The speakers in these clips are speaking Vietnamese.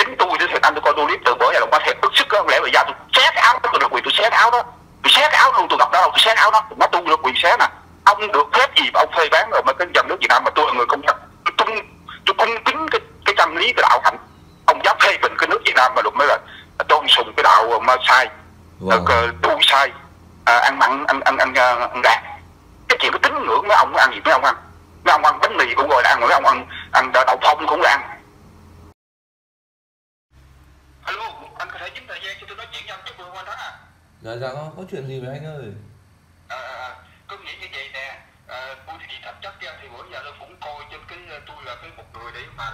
chính tôi thì anh tôi coi tôi clip từ bữa giờ là có thể bức sức đó, không lẽ bây giờ tôi xé cái áo đó, tôi được quyền tôi xé cái áo đó, tôi xé cái áo luôn, tôi gặp đó tôi xé cái áo đó, nó tôi được quyền xé nè. Ông được phép gì mà ông phê bán rồi mà cái dòng nước Việt Nam mà tôi là người công nhận, tôi cung kính cái chân lý cái đạo hạnh. Ông dám phê bình cái nước Việt Nam mà lúc mới là tôn sùng cái đạo mà sai, tu sai, ăn mặn ăn gạt. Cái chuyện cái tín ngưỡng mấy ông ăn gì mấy ông ăn bánh mì cũng gọi là ăn, mấy ông ăn đậu phộng cũng là ăn. Alo, anh có thể dính thời gian cho tôi nói chuyện với anh chút được không anh Thắng à? Dạ có chuyện gì với anh ơi? Có nghĩ như vậy nè, tôi thì thật chất ra thì bữa giờ tôi cũng coi trên cái tôi là cái một người để mà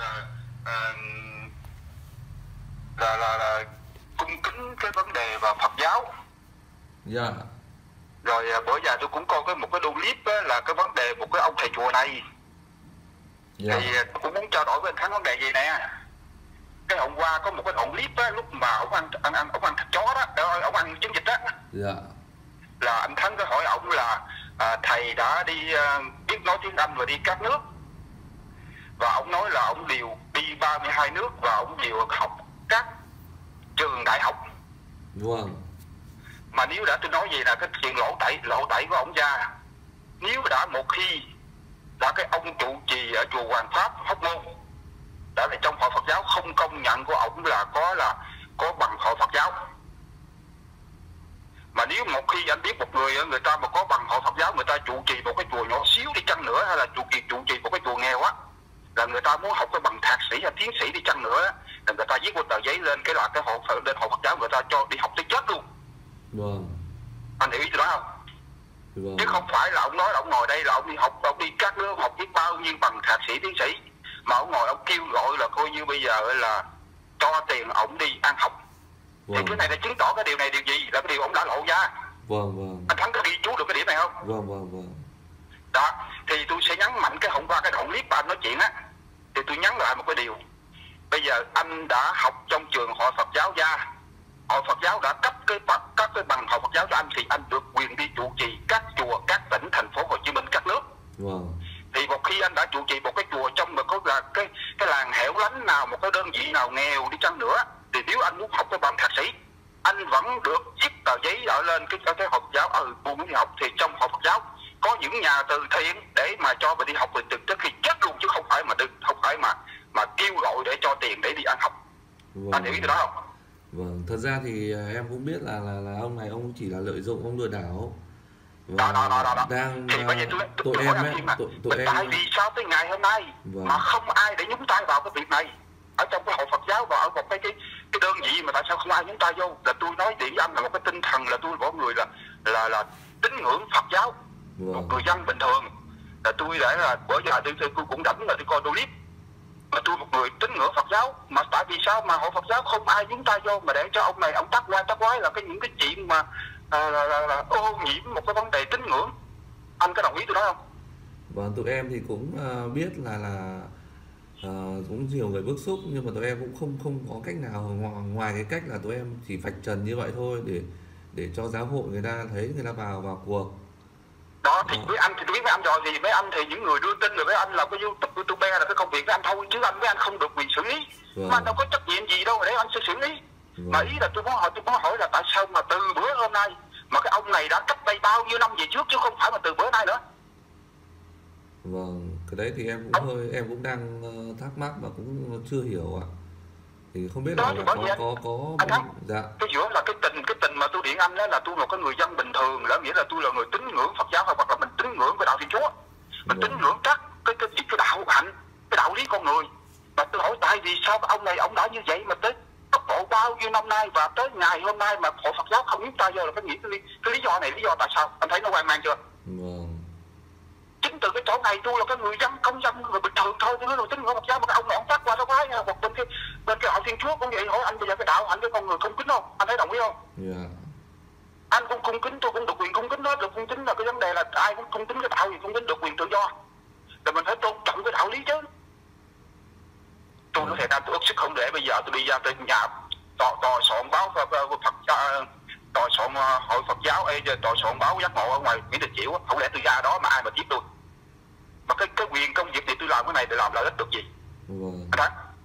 là cung kính cái vấn đề và Phật giáo. Dạ. Rồi bữa giờ tôi cũng coi một cái clip á, là cái vấn đề một cái ông thầy chùa này. Dạ. Thì tôi cũng muốn trao đổi với anh Thắng vấn đề gì nè. Cái hôm qua có một cái đoạn clip á, lúc mà ông ăn thịt chó đó, ông ăn trứng vịt đó. Dạ. Là anh Thắng có hỏi ông là thầy đã đi biết nói tiếng Anh và đi các nước, và ông nói là ông đều đi 32 nước và ông đều học các trường đại học. Vâng. Mà nếu đã tôi nói gì là cái chuyện lộ tẩy của ông ra, nếu đã một khi đã cái ông trụ trì ở chùa Hoàng Pháp Hóc Môn đã là trong hội Phật giáo không công nhận của ông là có bằng hội Phật giáo. Mà nếu một khi anh biết một người ta mà có bằng hội Phật giáo, người ta trụ trì một cái chùa nhỏ xíu đi chăng nữa, hay là trụ trì một cái chùa nghèo á, là người ta muốn học cái bằng thạc sĩ hay tiến sĩ đi chăng nữa, là người ta viết một tờ giấy lên cái hội Phật giáo, người ta cho đi học tới chết luôn. Vâng. Anh hiểu ý tôi nói không? Vâng. Chứ không phải là ông nói là ông ngồi đây là ông đi học, ông đi các nước học biết bao nhiêu bằng thạc sĩ tiến sĩ, mà ông ngồi ông kêu gọi là coi như bây giờ là cho tiền ông đi ăn học. Vâng. Thì cái này là chứng tỏ cái điều này điều gì, là cái điều ông đã lộ ra. Vâng. Anh Thắng có ghi chú được cái điểm này không? Vâng. Đó, thì tôi sẽ nhấn mạnh cái hôm qua cái đoạn clip mà anh nói chuyện á, thì tôi nhấn lại một cái điều. Bây giờ anh đã học trong trường hội Phật giáo gia, hội Phật giáo đã cấp các cái bằng hội Phật giáo cho anh, thì anh được quyền đi trụ trì các chùa, các tỉnh, thành phố Hồ Chí Minh, các nước. Vâng. Thì một khi anh đã trụ trì một cái chùa trong mà có là cái làng hẻo lánh nào, một cái đơn vị nào nghèo đi chăng nữa, thì nếu anh muốn học cái bằng thạc sĩ, anh vẫn được viết tờ giấy ở lên cái hội Phật giáo, tôi muốn đi học, thì trong hội Phật giáo có những nhà từ thiện để mà cho mình đi học từ trước khi chết luôn, chứ không phải mà kêu gọi để cho tiền để đi ăn học. Vâng. Anh hiểu ý tôi nói không? Vâng, thật ra thì em cũng biết là ông này ông chỉ là lợi dụng, ông lừa đảo. Và đó. Đang thì bây giờ tôi tụi em ấy, tại vì sao tới ngày hôm nay vâng, mà không ai để nhúng tay vào cái việc này ở trong cái hội Phật giáo và ở một cái đơn vị, mà tại sao không ai nhúng tay vô? Là tôi nói với anh là một cái tinh thần là tôi mỗi người là tín ngưỡng Phật giáo, vâng, một người dân bình thường, là tôi để là bữa giờ tôi cũng rảnh là tôi coi clip, mà tôi một người tín ngưỡng Phật giáo, mà tại vì sao mà hội Phật giáo không ai nhúng tay vô mà để cho ông này ông tắc quái là những cái chuyện mà là ô nhiễm một cái vấn đề tín ngưỡng. Anh có đồng ý tôi nói không? Vâng, tụi em thì cũng biết là cũng nhiều người bức xúc, nhưng mà tụi em cũng không có cách nào ngoài cái cách là tụi em chỉ vạch trần như vậy thôi, để cho giáo hội người ta thấy, người ta vào cuộc. Đó thì với anh thì tôi biết với anh rồi, thì với anh thì những người đưa tin rồi với anh là cái YouTube là cái công việc với anh thôi, chứ với anh không được quyền xử lý. Vâng. Mà anh đâu có trách nhiệm gì đâu để anh sẽ xử lý. Vâng. Mà ý là tôi muốn hỏi là tại sao mà từ bữa hôm nay mà cái ông này đã cách đây bao nhiêu năm về trước, chứ không phải mà từ bữa nay nữa. Vâng, cái đấy thì em cũng đang thắc mắc và cũng chưa hiểu ạ. Thì không biết là có dạ. Cái giữa là cái tình mà tôi điện anh đó là tôi một cái người dân bình thường, là nghĩa là tôi là người tín ngưỡng Phật giáo, hoặc là mình tín ngưỡng cái đạo Thiên Chúa, mình tín ngưỡng các cái đạo hạnh, cái đạo lý con người. Mà tôi hỏi tại vì sao ông này ông đã như vậy mà tới tốc độ bao nhiêu năm nay và tới ngày hôm nay mà hội Phật giáo không nhúng tay vô, là cái lý do này, lý do tại sao? Anh thấy nó hoang mang chưa? Vâng. Chính từ cái chỗ này tôi là cái người dân, công dân, người bình thường thôi, tôi nói là tín ngưỡng Phật giáo, mà cái ông này ông phát qua đó quái nha, một bên cái đạo Thiên Chúa cũng vậy. Hỏi anh bây giờ cái đạo hạnh cái con người cung kính không? Anh thấy đồng ý không? Yeah. Anh cũng cung kính, tôi cũng được quyền cung kính đó, được cung kính là cái vấn đề là ai cũng cung kính cái đạo gì, cung kính được quyền tự do, rồi mình phải tôn trọng cái đạo lý chứ. Tôi nói thiệt ra tôi ức sức không để bây giờ tôi đi ra tới nhà tòa soạn báo Phật, tòa soạn hội Phật giáo, tòa soạn báo giác ngộ ở ngoài Nguyễn Đình Chiểu, không lẽ tôi ra đó mà ai mà tiếp tôi? Mà cái quyền công việc thì tôi làm cái này để làm lợi ích được gì? Vâng.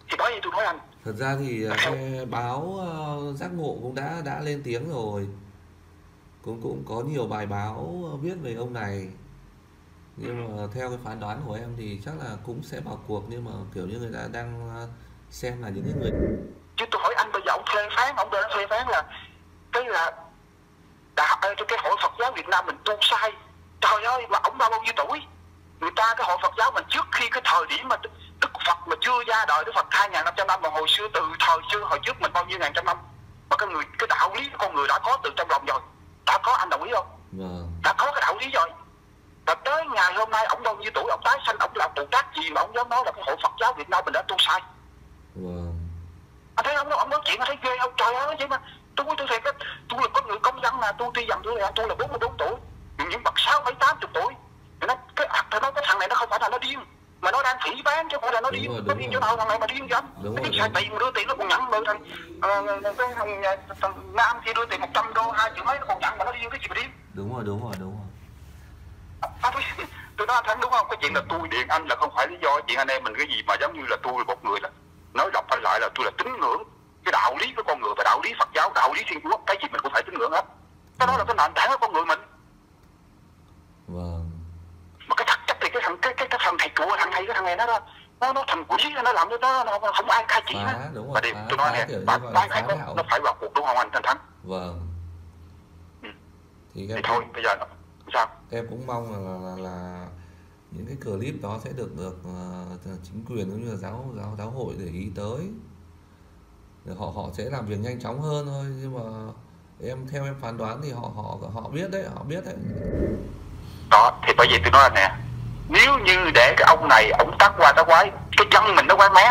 Thì bởi vì tôi nói anh. Thật ra thì cái báo giác ngộ cũng đã lên tiếng rồi, cũng có nhiều bài báo viết về ông này, nhưng mà theo cái phán đoán của em thì chắc là cũng sẽ vào cuộc, nhưng mà kiểu như người ta đang xem là những cái người. Chứ tôi hỏi anh bây giờ ông phê phán, ông đã phê phán là cái là cái hội Phật giáo Việt Nam mình tu sai. Trời ơi, mà ông bao nhiêu tuổi? Người ta cái hội Phật giáo mình trước khi cái thời điểm mà Đức Phật mà chưa ra đời, Đức Phật 2.500 năm, mà hồi xưa từ thời xưa hồi trước mình bao nhiêu ngàn trăm năm, mà cái đạo lý của con người đã có từ trong lòng rồi. Đã có, anh đồng ý không? Đã có cái đạo lý rồi. Và tới ngày hôm nay ông bao nhiêu tuổi, ông tái sanh, ông làm Bồ Tát gì mà ông dám nói là cái hội Phật giáo Việt Nam mình đã tu sai? Anh thấy ông nói chuyện anh thấy ghê không? Trời ơi, vậy mà tôi thiệt á, tôi là con người công dân, là tôi tuy rằng tôi là 44 tuổi, những bậc 6, 7, 80 tuổi. Nó cái thằng này nó không phải là nó điên, mà nó đang phỉ bán chứ không phải là nó điên. Nó điên chỗ nào thằng này mà điên vậy? Nó đi xài tiền mà đưa tiền nó còn nhận, rồi thằng Nam kia đưa tiền 100 đô, 2 triệu mấy nó còn nhận, mà nó điên cái gì mà điên? Đúng rồi. Tôi nói anh đúng không? Cái chuyện là tôi điện anh là không phải lý do chuyện anh em mình cái gì mà giống như là tôi một người là nói đọc anh lại là tôi là tín ngưỡng cái đạo lý của con người và đạo lý Phật giáo, đạo lý Thiên Chúa, cái gì mình cũng phải tín ngưỡng hết. Cái đó là cái nền tảng của con người mình. Mà cái thật chất thì cái thằng thầy chùa, thằng này nó thành quỷ, nó làm cho nó không ai khai chỉ hết. Mà tôi nói nè, nó phải vào cuộc đúng không anh Thanh Thắng? Thì thôi bây giờ sao? Em cũng mong là những cái clip đó sẽ được chính quyền cũng như là giáo hội để ý tới, để họ sẽ làm việc nhanh chóng hơn thôi. Nhưng mà theo em phán đoán thì họ biết đấy. Đó thì bởi vì tôi nói nè, nếu như để cái ông này ông tắt qua tắt quái, cái chân mình nó quán men,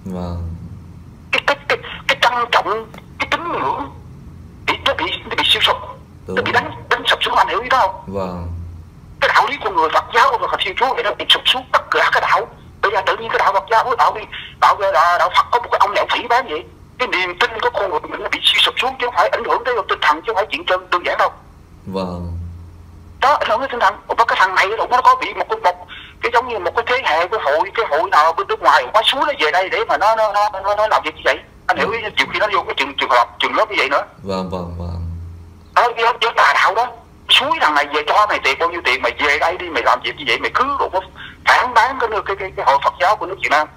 cái trân trọng, cái tín ngưỡng nó bị siêu sụp, nó bị đánh sụp xuống, anh hiểu ý đó không? Cái đạo lý của người Phật giáo và Thiên Chúa thì nó bị sụp xuống tất cả cái đạo. Bây giờ tự nhiên cái đạo Phật giáo, đạo Phật có một cái ông này ông phỉ bán vậy, cái niềm tin của con người mình nó bị suy sụp xuống, chứ không phải ảnh hưởng tới tinh thần, chứ không phải chuyện đơn giản đâu. Đó, ảnh hưởng tới tinh thần. Và cái thằng này nó có bị một cái giống như một cái thế hệ, cái hội nào bên nước ngoài quá suối nó về đây để mà nó làm việc như vậy. Anh hiểu ý, nhiều khi nó vô cái trường lớp như vậy nữa. Đó, cái tà đạo đó, suối thằng này về cho mày tiền bao nhiêu tiền, mày về đây đi, mày làm việc như vậy, mày cứ đụng phản bán cái hội Phật giáo của nước Việt Nam.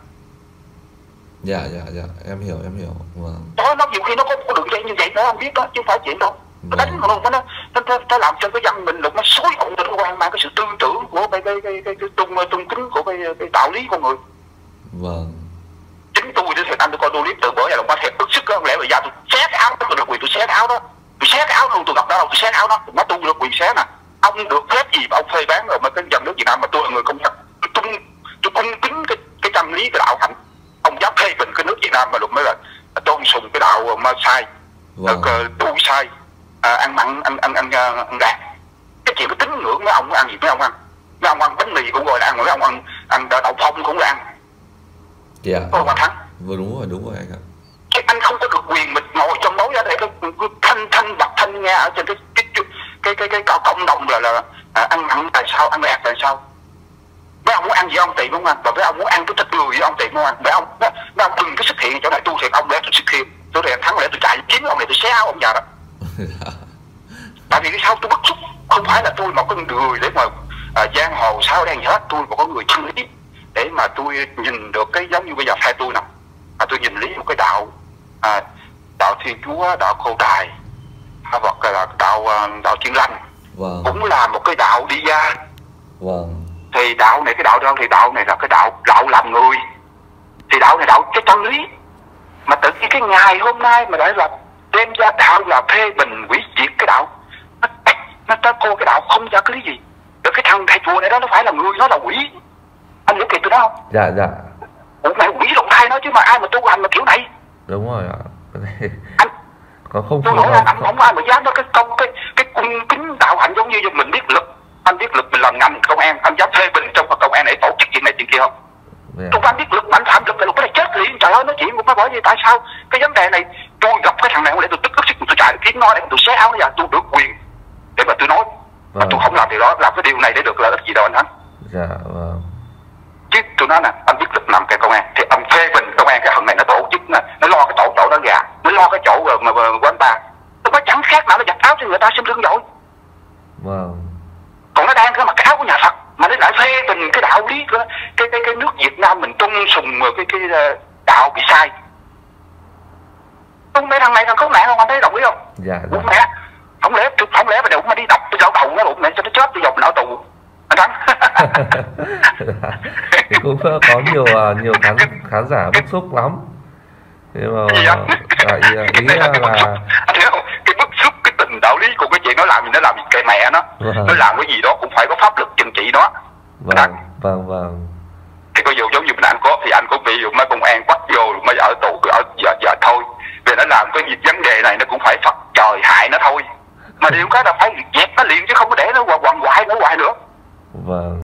Dạ, em hiểu. Đó, nó nhiều khi nó có một đường dây như vậy nữa, anh biết đó, chứ không phải chuyện đâu. Nó đánh mà luôn, nó làm cho cái dân mình nó xối động, nó hoang mang cái sự tư tưởng của cái tung kính của cái đạo lý con người. Chính tôi thì anh tôi coi clip từ bữa giờ là quá thiệt bức sức, không lẽ bây giờ tôi xé cái áo, tôi được quyền tôi xé cái áo đó, tôi xé cái áo luôn, tôi gặp đó đâu tôi xé cái áo đó, nó tôi được quyền xé nè. Ông được phép gì mà ông phê bán rồi mà cái dân nước Việt Nam mà tôi là người công dân, tôi cung kính cái chân lý, cái đạo hạnh, ông dám phê bình cái nước Việt Nam mà lúc mới là tôn sùng cái đạo mà sai, tu sai, ăn mặn ăn gạt. Cái chuyện cái tín ngưỡng mấy ông ăn gì, mấy ông ăn bánh mì cũng gọi là ăn, mấy ông ăn đậu phộng cũng là ăn. Có mà Thắng. Đúng rồi anh ạ. Anh không có được quyền mình ngồi trong đó để thanh bật thanh nghe ở trên cái cộng đồng là ăn mặn tại sao, ăn gạt tại sao. Mấy ông muốn ăn gì ông tìm không ăn, và mấy ông muốn ăn cái thịt người ông tìm không ăn. Mấy ông đừng cái xuất hiện chỗ này, tu thiệt ông để tôi xuất hiện, tôi để Thắng để tôi chạy kiếm ông này tôi xé áo ông già đó. Tại vì cái sao tôi bức xúc, không phải là tôi một con người để mà giang hồ sao đen gì hết, tôi một con người chân lý để mà tôi nhìn được cái giống như bây giờ phe tôi nè, tôi nhìn lý một cái đạo đạo Thiên Chúa, đạo Khâu Đài, hoặc là đạo Thiên Lành, cũng là một cái đạo đi ra. Thì đạo này, cái đạo đâu thì đạo này là cái đạo làm người, thì đạo này đạo cái chân lý, mà tự nhiên cái ngày hôm nay mà lại là đem ra đạo là phê bình hủy diệt cái đạo, nó coi cái đạo không ra cái lý gì. Rồi cái thằng thầy chùa này đó nó phải là người, nó là quỷ. Anh hiểu kịp tôi đó không? Dạ. Ủa mày quỷ đồng thai nó chứ mà ai mà tu hành mà kiểu này. Đúng rồi ạ. Anh không tôi hỏi là anh không ai mà dám nói cái cung kính đạo hạnh giống như mình biết lực. Anh biết lực, mình làm ngành công an, anh dám phê bình trong công an để tổ chức chuyện này chuyện kia không? Tôi anh biết lực mà anh phạm lực là lúc này chết liền. Trời ơi, nói chuyện cũng phải bởi vì tại sao cái vấn đề này tôi gặp cái thằng này để tôi tức ức sức, tôi chạy kiếm nó để tôi xé áo nó ra, tôi được quyền để mà tôi nói. Mà tôi không làm điều đó, làm cái điều này để được lợi ích gì đâu anh Thắng. Dạ Chứ tôi nói nè, anh biết lực làm cái công an thì anh phê bình công an cái thằng này dùng cái đạo bị sai. Không lẽ thằng này thằng khốn nạn không, anh thấy đồng ý không? Dạ. Đúng mẹ, không lẽ mà đụng mà đi đập tôi đau đầu nó bụng mẹ cho nó chết, tôi dòng não tù anh Thắng. Thì cũng có nhiều khán giả bức xúc lắm, nhưng mà ý là anh hiểu không, cái bức xúc, cái tình đạo lý của cái chuyện nó làm gì kệ mẹ nó. Nó làm cái gì đó cũng phải có pháp luật trừng trị nó. Vâng. Thì có dù giống như mình anh có thì anh cũng bị mấy công an bắt vô mới ở tù ở giờ thôi, vì nó làm cái việc vấn đề này nó cũng phải phật trời hại nó thôi, mà điều cái là phải dẹp nó liền chứ không có để nó hoài nữa. Vâng.